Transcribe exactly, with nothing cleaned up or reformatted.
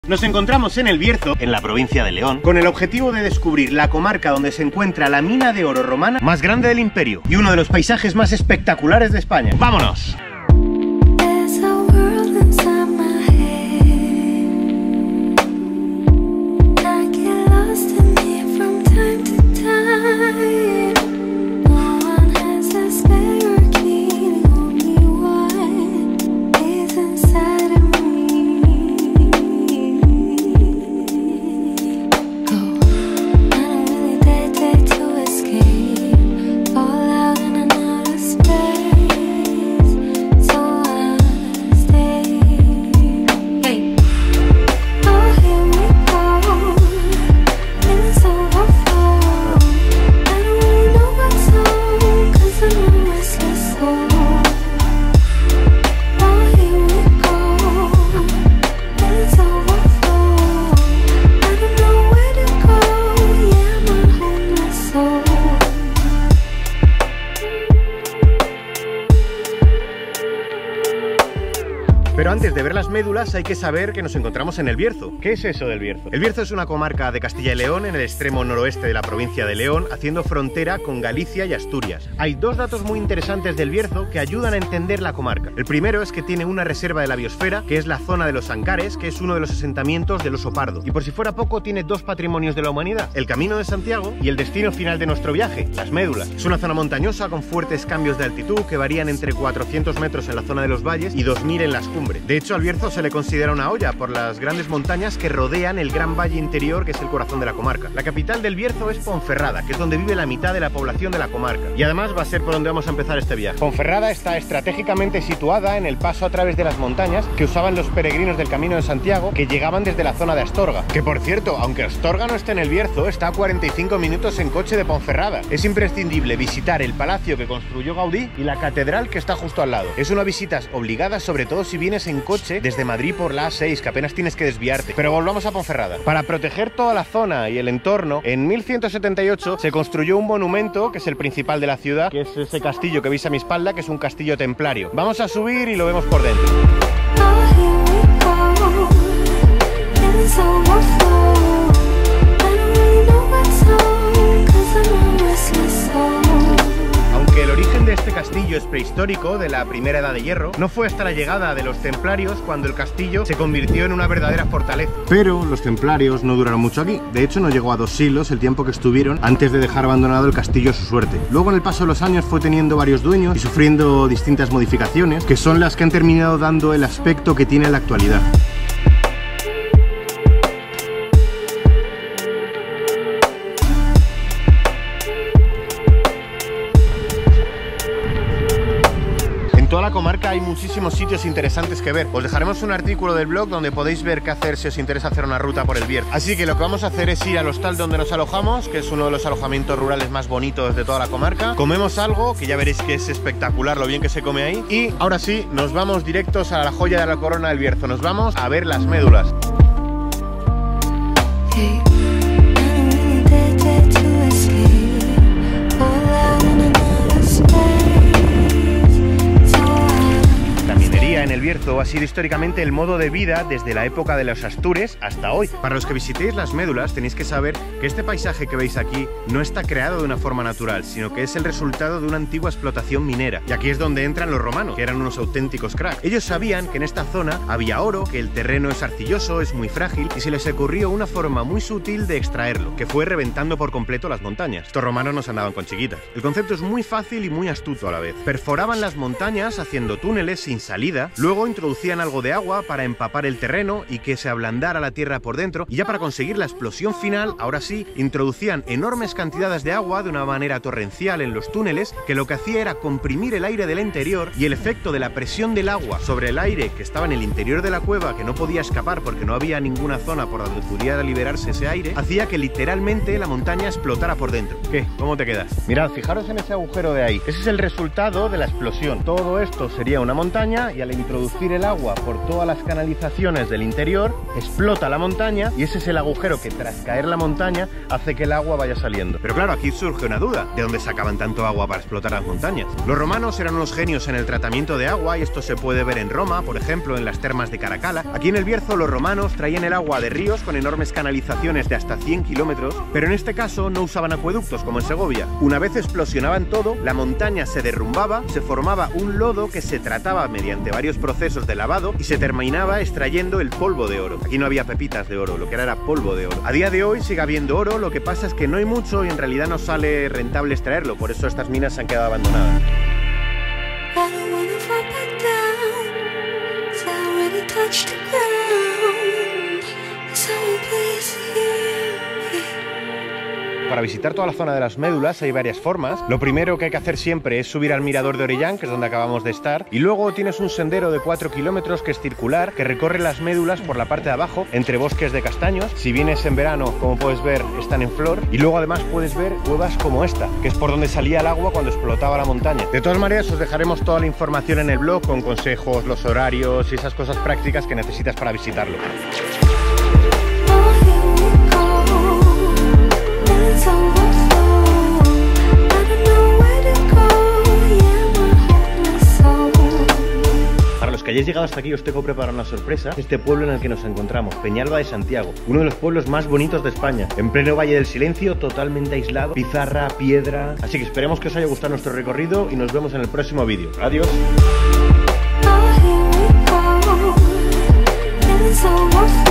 Nos encontramos en El Bierzo, en la provincia de León, con el objetivo de descubrir la comarca donde se encuentra la mina de oro romana más grande del imperio y uno de los paisajes más espectaculares de España. ¡Vámonos! Pero antes de ver las médulas hay que saber que nos encontramos en El Bierzo. ¿Qué es eso del Bierzo? El Bierzo es una comarca de Castilla y León en el extremo noroeste de la provincia de León, haciendo frontera con Galicia y Asturias. Hay dos datos muy interesantes del Bierzo que ayudan a entender la comarca. El primero es que tiene una reserva de la biosfera, que es la zona de los Ancares, que es uno de los asentamientos del oso pardo. Y por si fuera poco, tiene dos patrimonios de la humanidad: el Camino de Santiago y el destino final de nuestro viaje, las médulas. Es una zona montañosa con fuertes cambios de altitud que varían entre cuatrocientos metros en la zona de los valles y dos mil en las cumbres. De hecho, al Bierzo se le considera una olla por las grandes montañas que rodean el gran valle interior, que es el corazón de la comarca. La capital del Bierzo es Ponferrada, que es donde vive la mitad de la población de la comarca. Y además va a ser por donde vamos a empezar este viaje. Ponferrada está estratégicamente situada en el paso a través de las montañas que usaban los peregrinos del Camino de Santiago, que llegaban desde la zona de Astorga. Que por cierto, aunque Astorga no esté en el Bierzo, está a cuarenta y cinco minutos en coche de Ponferrada. Es imprescindible visitar el palacio que construyó Gaudí y la catedral que está justo al lado. Es una visita obligada, sobre todo si vienes en coche desde Madrid por la A seis, que apenas tienes que desviarte. Pero volvamos a Ponferrada. Para proteger toda la zona y el entorno, en mil ciento setenta y ocho se construyó un monumento que es el principal de la ciudad, que es ese castillo que veis a mi espalda, que es un castillo templario. Vamos a subir y lo vemos por dentro. Aunque el origen de este castillo es prehistórico, de la primera edad de hierro, no fue hasta la llegada de los templarios cuando el castillo se convirtió en una verdadera fortaleza. Pero los templarios no duraron mucho aquí. De hecho, no llegó a dos siglos el tiempo que estuvieron antes de dejar abandonado el castillo a su suerte. Luego, en el paso de los años, fue teniendo varios dueños y sufriendo distintas modificaciones, que son las que han terminado dando el aspecto que tiene en la actualidad. En toda la comarca hay muchísimos sitios interesantes que ver. Os dejaremos un artículo del blog donde podéis ver qué hacer si os interesa hacer una ruta por el Bierzo. Así que lo que vamos a hacer es ir al hostal donde nos alojamos, que es uno de los alojamientos rurales más bonitos de toda la comarca. Comemos algo, que ya veréis que es espectacular lo bien que se come ahí. Y ahora sí, nos vamos directos a la joya de la corona del Bierzo. Nos vamos a ver las médulas. Hey. En el Bierzo ha sido históricamente el modo de vida desde la época de los Astures hasta hoy. Para los que visitéis las médulas tenéis que saber que este paisaje que veis aquí no está creado de una forma natural, sino que es el resultado de una antigua explotación minera. Y aquí es donde entran los romanos, que eran unos auténticos cracks. Ellos sabían que en esta zona había oro, que el terreno es arcilloso, es muy frágil, y se les ocurrió una forma muy sutil de extraerlo, que fue reventando por completo las montañas. Estos romanos no se andaban con chiquitas. El concepto es muy fácil y muy astuto a la vez. Perforaban las montañas haciendo túneles sin salida. Luego introducían algo de agua para empapar el terreno y que se ablandara la tierra por dentro, y ya para conseguir la explosión final, ahora sí, introducían enormes cantidades de agua de una manera torrencial en los túneles, que lo que hacía era comprimir el aire del interior, y el efecto de la presión del agua sobre el aire que estaba en el interior de la cueva, que no podía escapar porque no había ninguna zona por donde pudiera liberarse ese aire, hacía que literalmente la montaña explotara por dentro. ¿Qué? ¿Cómo te quedas? Mirad, fijaros en ese agujero de ahí. Ese es el resultado de la explosión. Todo esto sería una montaña, y al introducir introducir el agua por todas las canalizaciones del interior, explota la montaña y ese es el agujero que tras caer la montaña hace que el agua vaya saliendo. Pero claro, aquí surge una duda, ¿de dónde sacaban tanto agua para explotar las montañas? Los romanos eran unos genios en el tratamiento de agua y esto se puede ver en Roma, por ejemplo, en las termas de Caracalla. Aquí en el Bierzo los romanos traían el agua de ríos con enormes canalizaciones de hasta cien kilómetros, pero en este caso no usaban acueductos como en Segovia. Una vez explosionaban todo, la montaña se derrumbaba, se formaba un lodo que se trataba mediante varios procesos de lavado y se terminaba extrayendo el polvo de oro. Aquí no había pepitas de oro, lo que era era polvo de oro. A día de hoy sigue habiendo oro, lo que pasa es que no hay mucho y en realidad no sale rentable extraerlo, por eso estas minas se han quedado abandonadas. Para visitar toda la zona de las médulas hay varias formas. Lo primero que hay que hacer siempre es subir al mirador de Orellán, que es donde acabamos de estar, y luego tienes un sendero de cuatro kilómetros que es circular, que recorre las médulas por la parte de abajo, entre bosques de castaños. Si vienes en verano, como puedes ver, están en flor, y luego además puedes ver cuevas como esta, que es por donde salía el agua cuando explotaba la montaña. De todas maneras, os dejaremos toda la información en el blog con consejos, los horarios y esas cosas prácticas que necesitas para visitarlo. Para los que hayáis llegado hasta aquí os tengo preparado una sorpresa. Este pueblo en el que nos encontramos, Peñalba de Santiago, uno de los pueblos más bonitos de España, en pleno Valle del Silencio, totalmente aislado, pizarra, piedra. Así que esperemos que os haya gustado nuestro recorrido y nos vemos en el próximo vídeo. Adiós.